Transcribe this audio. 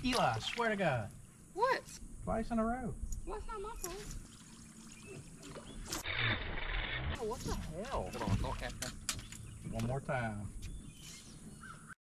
Eli, I swear to God. What? Twice in a row. Well, it's not my fault. Oh, what the hell? Hold on, don't catch that. One more time.